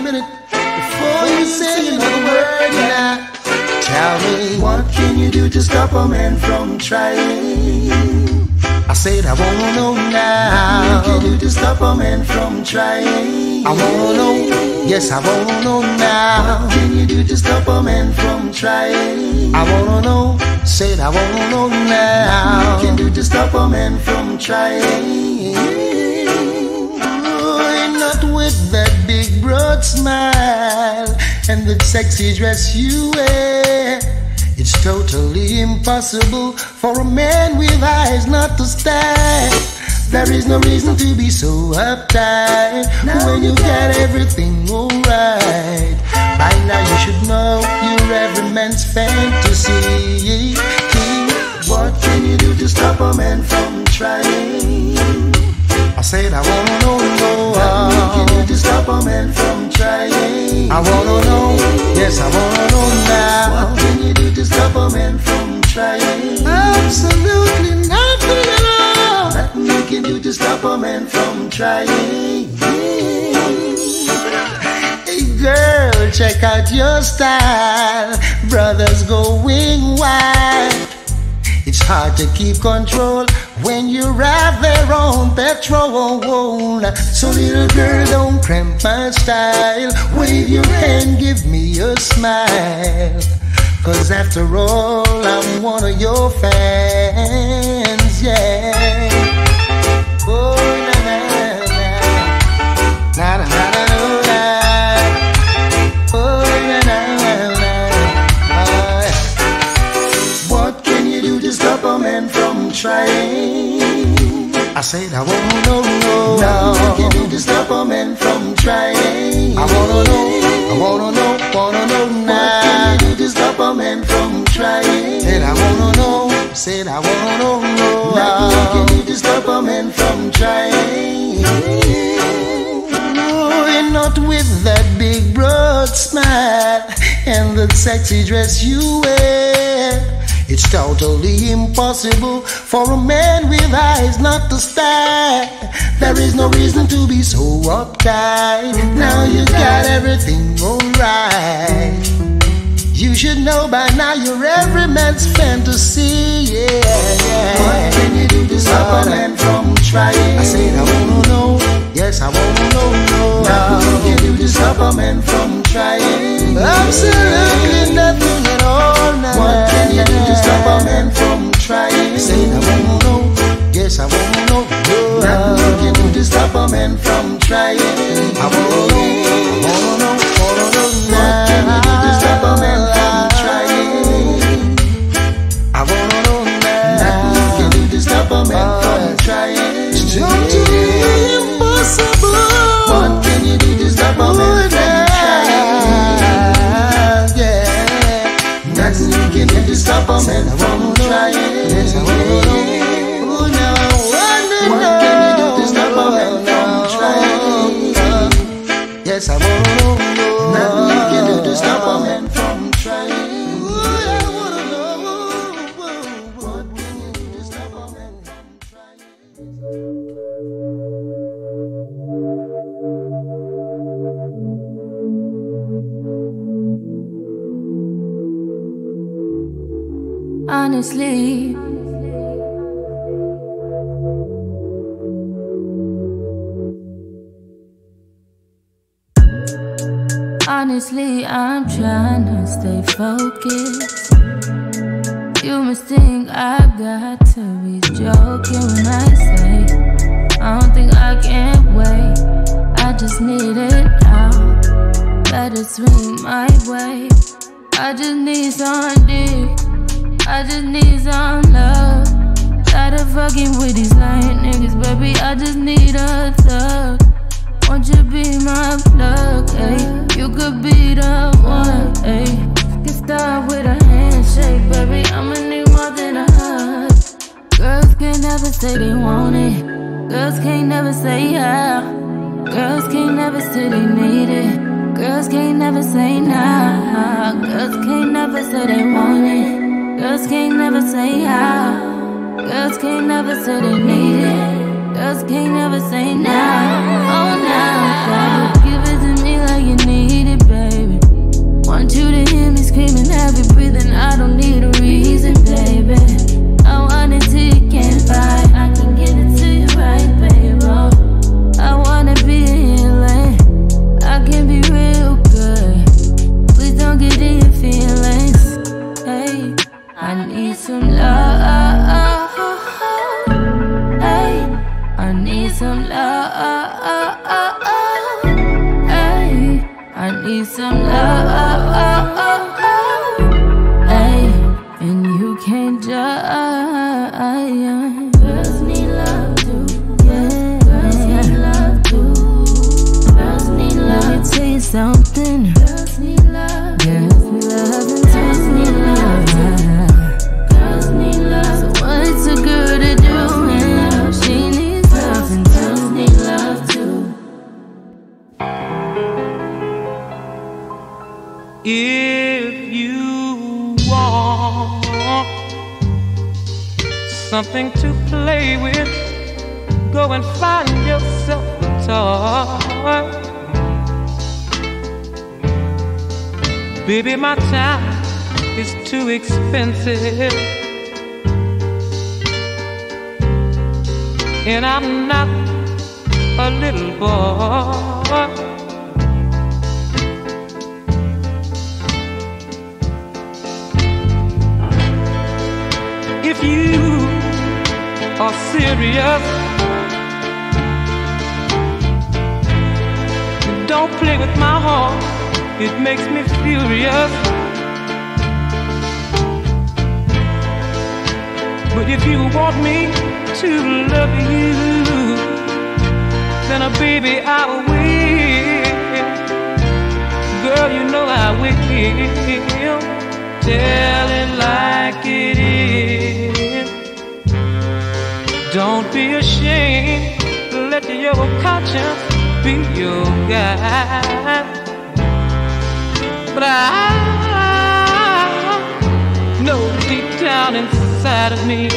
minute before you say another word now. Tell me, what can you do to stop a man from trying? I said I wanna know now. What can you do to stop a man from trying? I wanna know, yes I wanna know now. What can you do to stop a man from trying? I wanna know, said I wanna know now. What can you do to stop a man from trying? Oh, not with that big broad smile and the sexy dress you wear. It's totally impossible for a man with eyes not to stare. There is no reason to be so uptight when you got everything alright. By now you should know you're every man's fantasy. What can you do to stop a man from trying? I said I wanna know. What can you do to stop a man from trying? I wanna know, yes I wanna know now. What can you do to stop a man from trying? Absolutely nothing at all. Nothing you can do to stop a man from trying. Hey girl, check out your style. Brothers going wild. It's hard to keep control when you ride their own petrol. So little girl, don't cramp my style. Wave your hand, give me a smile. Cause after all, I'm one of your fans, yeah. Oh, na na na, na na na na na. Oh, na na na na. What can you do to stop a man from trying? I said I wanna know. Now what can you do to stop a man from trying? I wanna know now. What can you do to stop a man from trying? Said I wanna know. Now what can you do to stop a man from trying? No, not with that big broad smile and the sexy dress you wear. It's totally impossible for a man with eyes not to stare. There is no reason to be so uptight. Now you got everything alright. You should know by now you're every man's fantasy, yeah. What can you do to stop a man from trying? I said I wanna know, yes I wanna know. Now what can you do to stop a man from trying? Absolutely nothing at all now. What can you do to stop a man from trying? I said I wanna know, yes I wanna know. Now what can you do to stop a man from trying? I wanna know. What can you do to stop a man from trying? I wanna know now. Nothing you can do to stop a man from trying. It's totally impossible. What can you do to stop a man from trying? Yeah. Nothing you can do to stop a man from trying. Yes, I wanna know. Oh, now I wanna know. What can you do to stop a man from trying? Yes, I wanna know. Nothing you can do to stop a man from trying. Ooh, I wanna know. What can you do to stop a man from trying? Honestly, I'm trying to stay focused. You must think I got to be joking when I say I don't think I can wait. I just need it out. Let it swing my way. I just need some dick. I just need some love. Tired of fucking with these lying niggas, baby. I just need a thug. Won't you be my plug, ayy? You could be the one, ayy. Get started with a handshake, baby. I'ma need more than a hug. Girls can't never say they want it. Girls can't never say how. Girls can't never say they need it. Girls can't never say nah. Girls can't never say they want it. Girls can't never say how. Girls can't never say they need it. Girls can't never say nah. Oh, nah. Give it to me like you need Hey, I need some love. Hey, and you can't judge. Girls need love too. Yeah, girls need love too. Girls need love. Let me tell you something. Girls need love. Girls need love and girls need love. Girls need love. So what's a girl to do? She needs love and girls need love too. If you want something to play with, go and find yourself a toy. Baby, my time is too expensive, and I'm not a little boy. If you are serious, don't play with my heart, it makes me furious. But if you want me to love you, then baby, I will. Girl, you know I will. Tell it like it is. Don't be ashamed. Let your conscience be your guide. But I know deep down inside of me,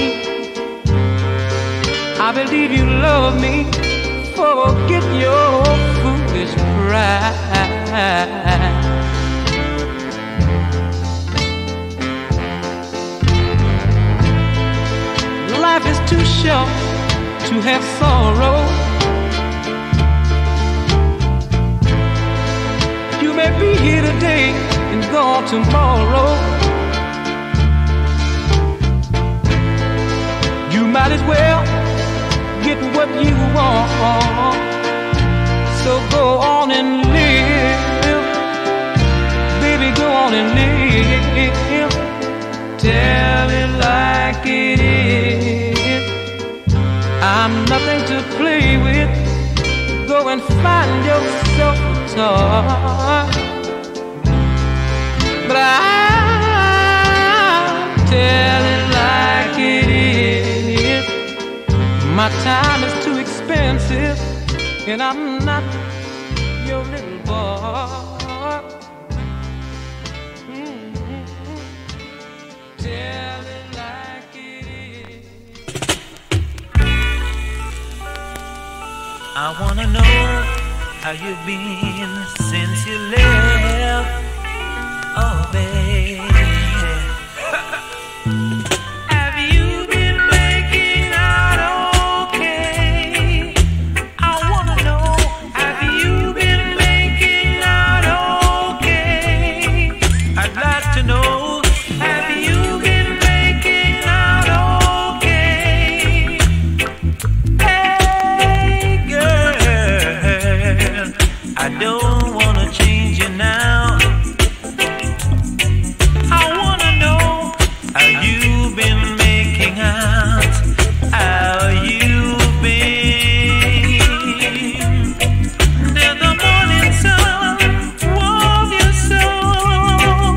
I believe you love me. Forget your foolish pride. Life is too short to have sorrow. You may be here today and gone tomorrow. You might as well get what you want. So go on and live. Baby, go on and live. Tell it like it is. I'm nothing to play with. Go and find yourself a toy. But I'll tell it like it is. My time is too expensive, and I'm not your little boy. Tell it like it is. I wanna know how you've been since you left. Oh, baby. Have you been making out okay? I wanna know, have you been making out okay? I'd like to know. I don't wanna change you now. I wanna know how you've been making out, how you've been. Did the morning sun warm your soul?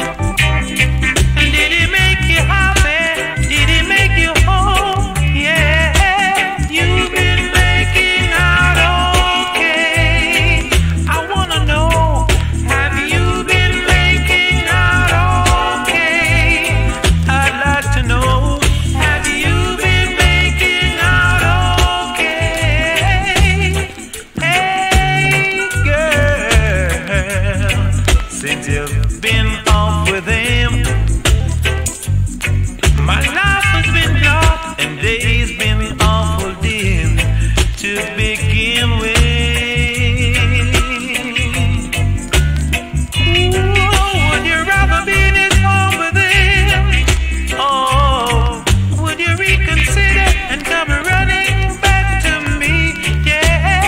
Did it make you happy? Did it make you whole? Yeah, you've been making out okay. I wanna know, have you been making out okay? I'd like to know, have you been making out okay? Hey girl, since you've been off with him, my life has been dark and days been awful dim to begin with. Would you rather be in his home with him? Oh, would you reconsider and come running back to me? Yeah.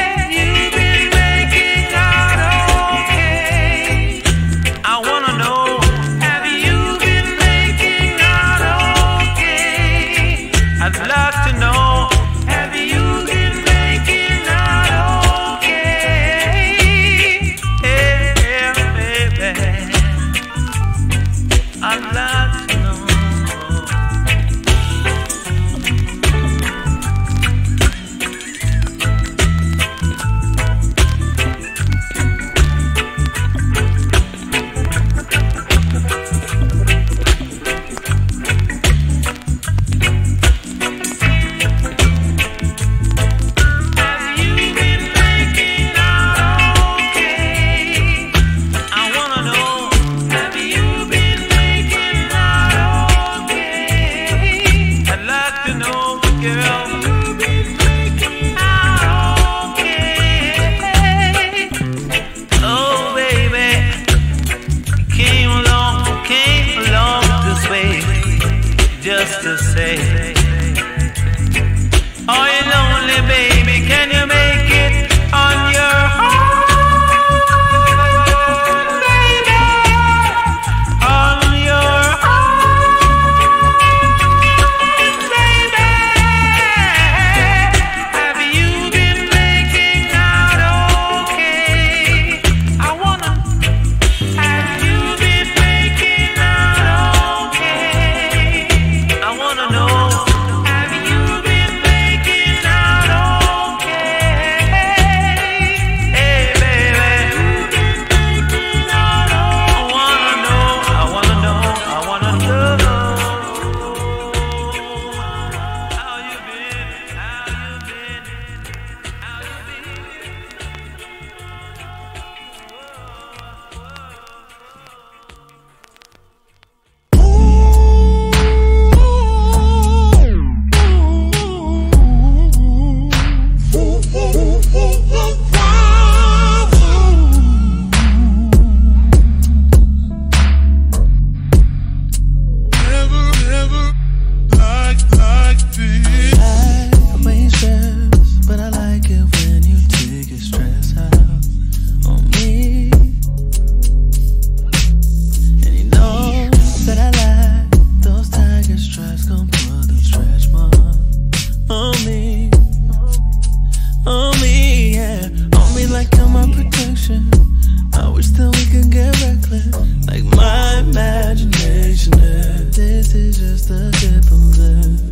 imagination. This is just the tip of it.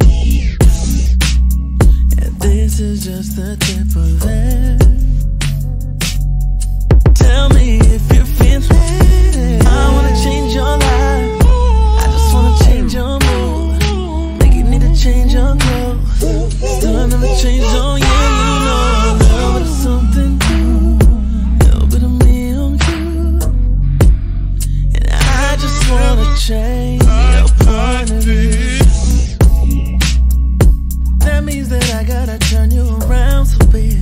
Yeah, this is just the tip of it. Tell me if you're feeling it. I wanna change your life. I just wanna change your mood. Make you need to change your clothes. It's time to change on you, you know. Love is something new. Little bit of me on you. And I just wanna change your point of view. That means that I gotta turn you around so big.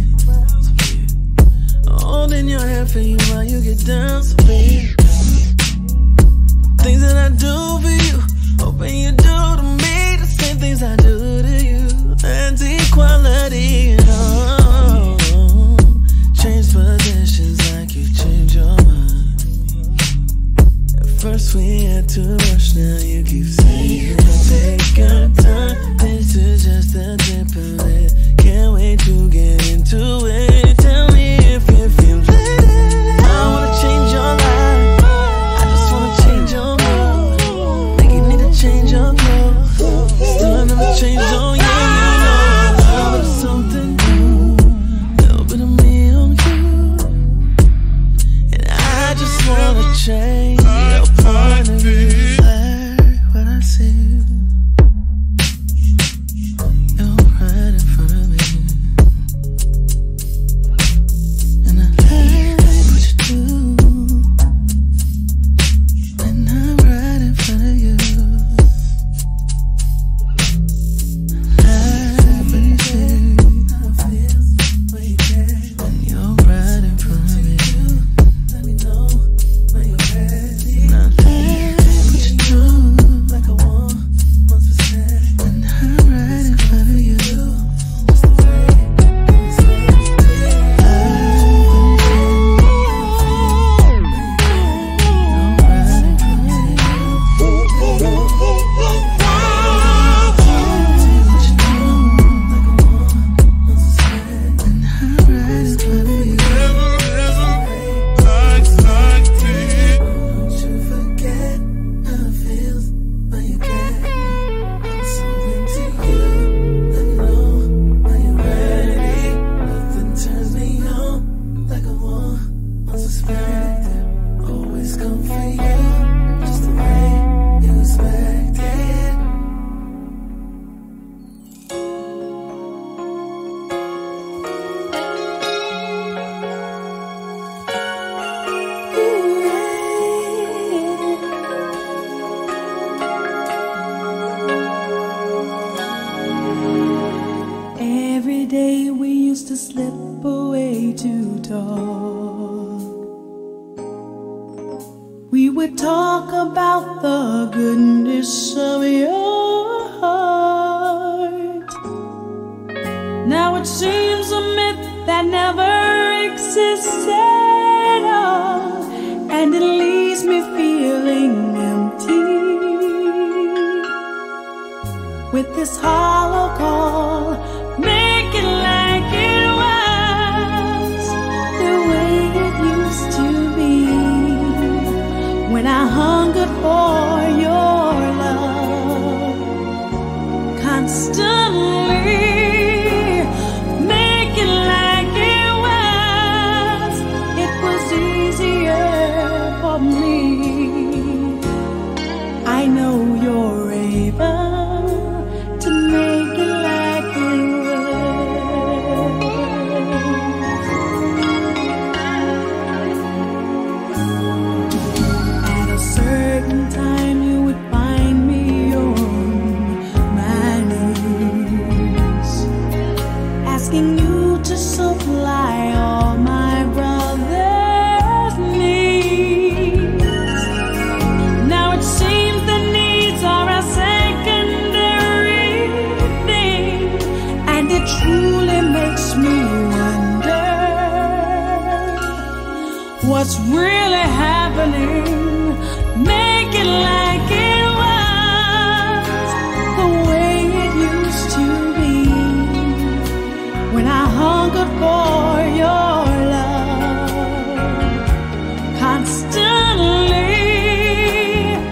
Holding your hair for you while you get down so big. Things that I do for you, hoping you do to me the same things I do to you. And equality, you know. Change positions like you change your mind. At first we had to rush, now you keep saying take your time. This is just the tip of it. Can't wait to get into it. Tell me if you feel it. I wanna change your life. I just wanna change your mood. Think you need to change your clothes. It's time to change on you, you know. Love is something new. Little bit of me on you. And I just wanna change your point of view. Like what I see. You're right in front of me. And I like what you do. And I'm right in front of you. I like what you say. And you're right in front of me. Let me know when you're ready. And I like what you do. Like I want, once we said. And I'm right in front of you. Just the way you say it. I like what you say. You're right in front of you. What you do. Like I want, once we said. And I'm right in front of you. Don't you forget how it feels when you get. I'm so into you. Let me know when you're ready. Nothing turns me on like I want. Once I spread it, always come for you, just the way you expect it. Every day we used to slip away to talk. We would talk about the goodness of your heart. Now it seems a myth that never existed, and it leaves me feeling empty. With this hollow call, make it like it was the way it used to be. When I hungered for your love constantly, make it like it was. It was easier for me. I know you're able to make it like it was. At a certain time you would find me on my knees, asking you to supply all my brother's needs. Now it seems the needs are a secondary thing, and it truly makes me wonder what's really happening. Make it like it was the way it used to be. When I hungered for your love constantly,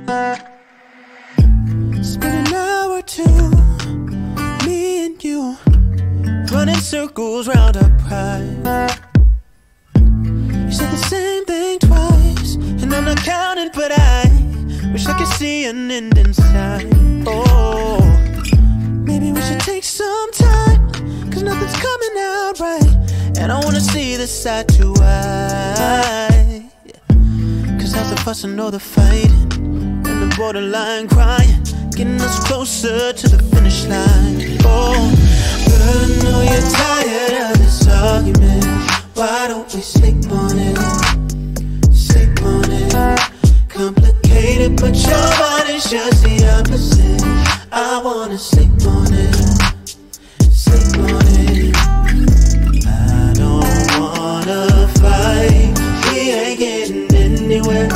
Spend an hour or two, me and you, running circles round our pride. You said the same thing twice, and I'm not counting, but I wish I could see an end inside. Oh, maybe we should take some time, cause nothing's coming out right, and I wanna see this eye to eye. Cause after the fussing or the fighting, and the borderline crying, getting us closer to the finish line. Oh, girl, I know you're tired of this argument. Why don't we sleep on it? Sleep on it. Complicated, but your body's just the opposite. I wanna sleep on it. Sleep on it. I don't wanna fight. We ain't getting anywhere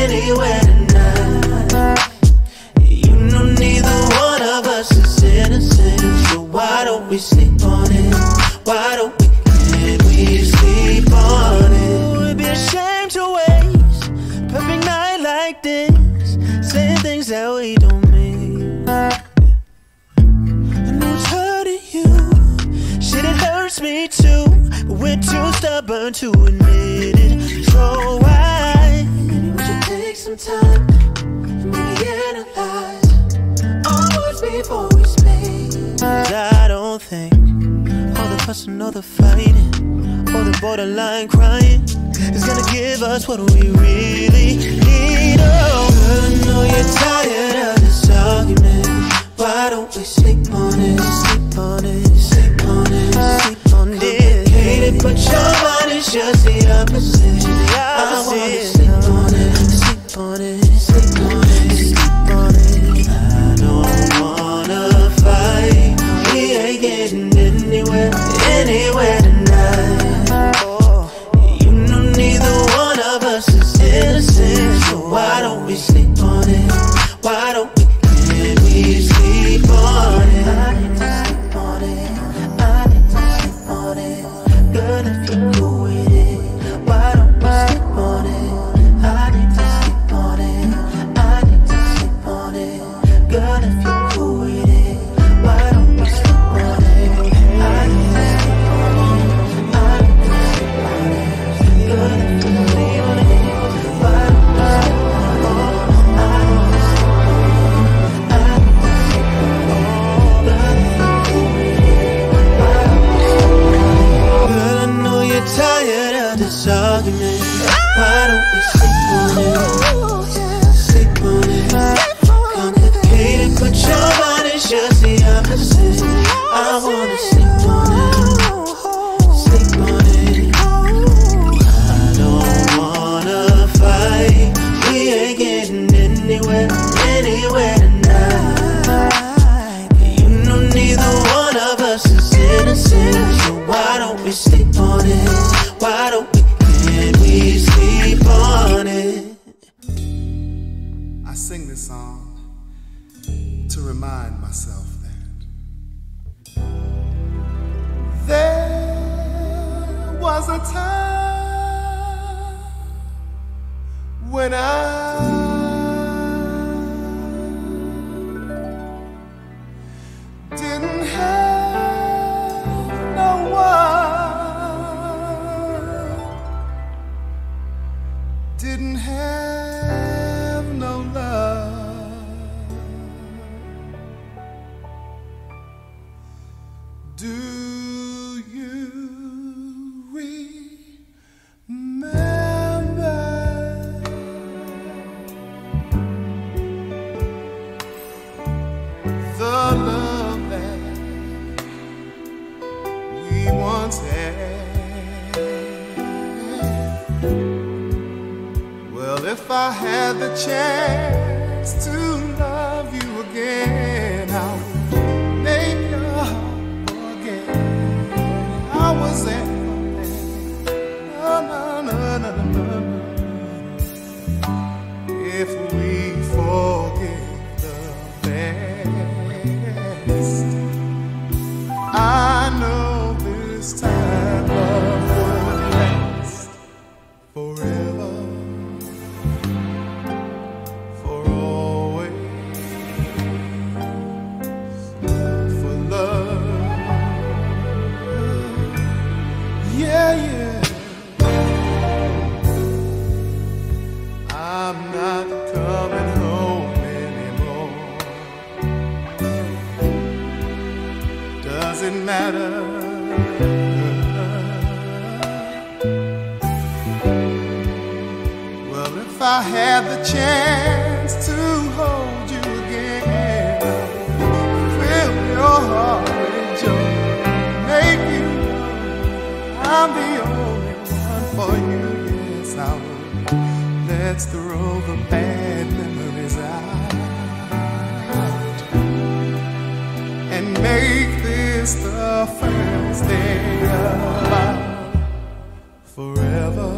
tonight. You know neither one of us is innocent, so why don't we sleep on it? Why don't we, can we sleep on it? It'd be a shame to waste a perfect night like this, saying things that we don't mean. I know it's hurting you, shit it hurts me too, but we're too stubborn to admit it. So why, maybe we should take some time and maybe analyze our words before we speak. Cause I don't think all the fussing or the fighting or the borderline crying is gonna give us what we really need. Oh, I know you're tired of this argument. Why don't we sleep on it? Sleep on it. Sleep on it. Sleep on it. Complicated, but your body's just the opposite. I wanna sleep on it. Sleep on it. Sleep on it. Sleep on it. I don't wanna fight. We ain't getting anywhere tonight. Oh, you know neither one of us is innocent, so why don't we sleep on it? Why don't we, can we sleep on it? I need to sleep on it. I need to sleep on it. Girl, if you're cool with it, why don't we sleep on it? I need to sleep on it. I need to sleep on it. Girl, if you're cool with it, why don't we sleep on it? I need to sleep on it. I need to sleep on it. Girl, if you're cool with it, why don't we sleep on it? I need to sleep on it. I need to sleep on it. Girl, if you're cool with it, why don't we sleep on it? Girl, I know you're tired of this argument. Why don't we sleep on it? Sleep on it. Complicated, but your body's just the opposite. I wanna sleep on it. Sleep on it. I don't wanna fight. We ain't getting anywhere tonight. You know neither one of us is innocent, so why don't we sleep on it? Why don't we, can we sleep on it? I sing this song to remind myself that there was a time when I didn't have no one, didn't have no love. Do you remember the love that we once had? Well, if I had the chance to love you again, I would make your heart forget I was there. No, no, no, no, no, no. If we forget the past, I know this time love will last forever, for all it matter? Well, if I had the chance to hold you again, fill your heart with joy, make you know I'm the only one for you. Yes, I would. Let's throw the bad memories out and make this the first day of our forever,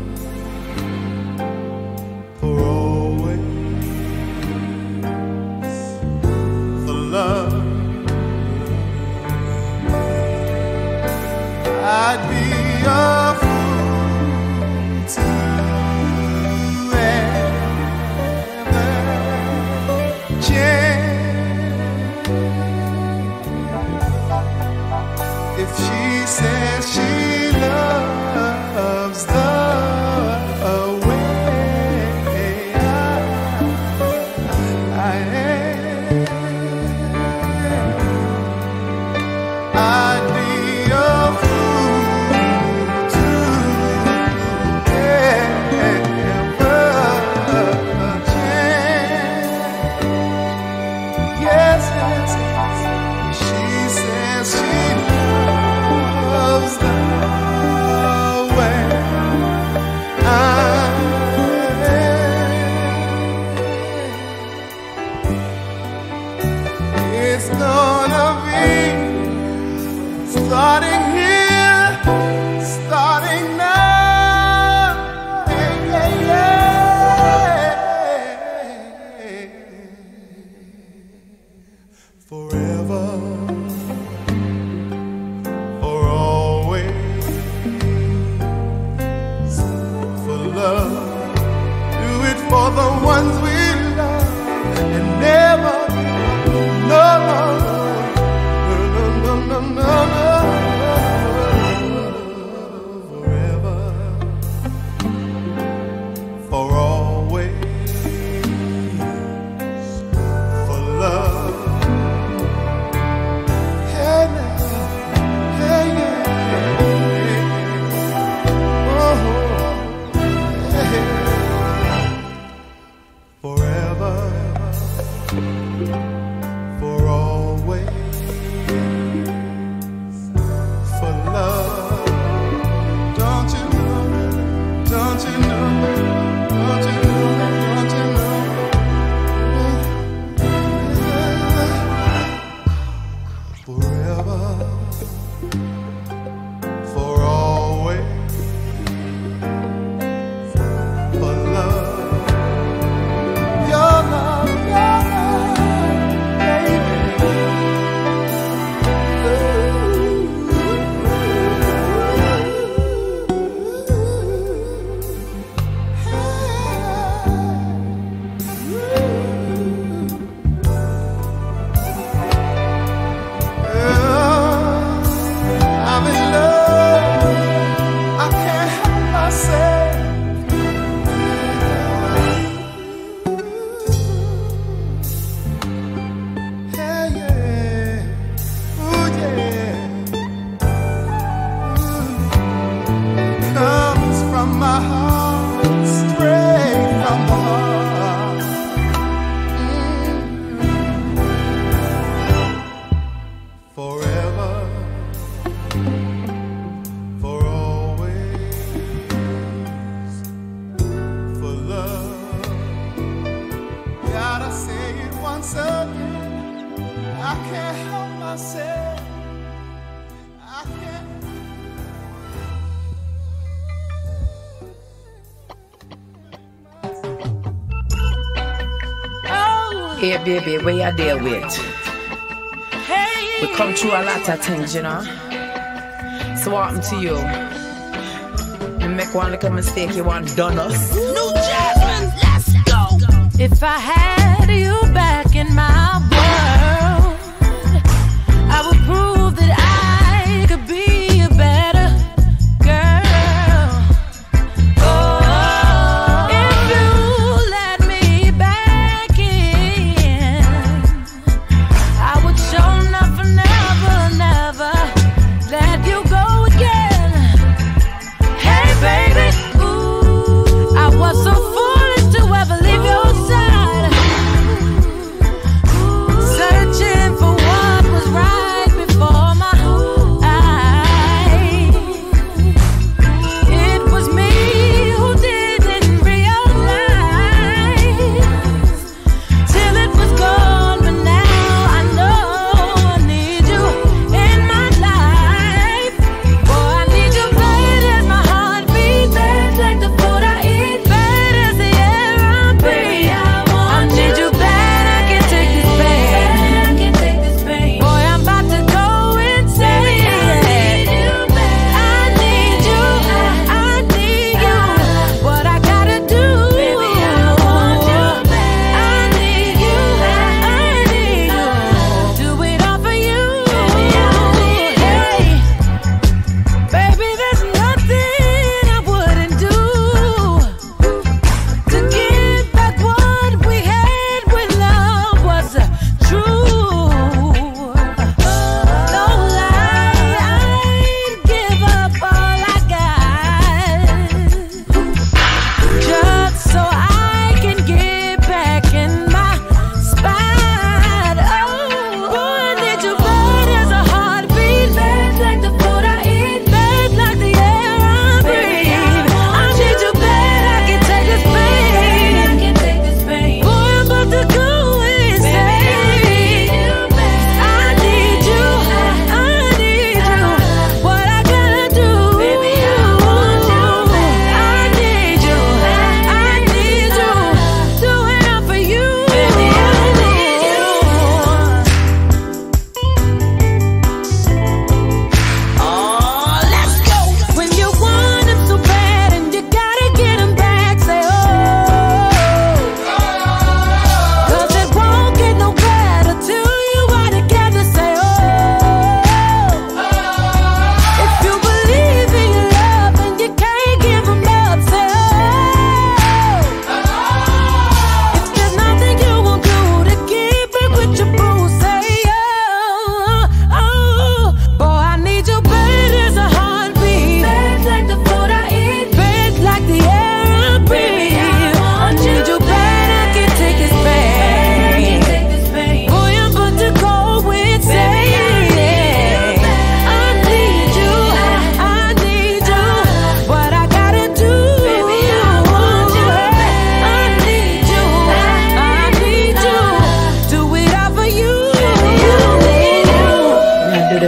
for always, for love. I'd be a fool to ever change if she says she loves the way I am. I'd be a fool to ever change. Yes, yes, yes. She says she loves the way I am. It's gonna be starting here, starting now. Hey, yeah, yeah. Forever, for always, for love. Do it for the ones we love and never, no, no, no, no, no, no, no, forever, for always, for love. Hey, now, hey, yeah, oh, hey, forever, for always, for love. Don't you know? Don't you know? Don't you know? Don't you know? Forever, for always, for love. Your love, baby. I'm in love. I can't help myself. Hey, yeah. Ooh, yeah. Comes from my heart, straight from the heart. Forever, for always, for love. Gotta say it once again. I can't help myself. I can't. Hey baby, where you deal with? We come through a lot of things, you know. So what happened to you? You make one little mistake, you want done us. New Jasmine, let's go. If I had you back in my world, I would prove that I could be a better girl. Oh, if you let me back in, I would show never, never, never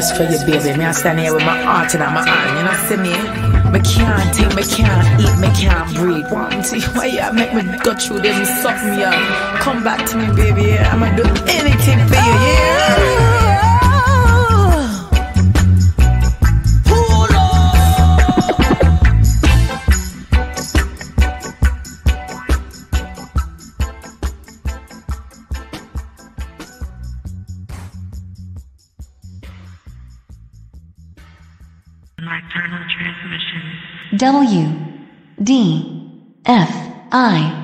just for you, baby. Me I stand here with my heart in my hand, you know see me? Me can't think, me can't eat, me can't breathe. Want to see why you make me go through this and suck me up. Come back to me, baby, yeah. I'ma do anything for you, yeah. Nocturnal Transmissions. WDFI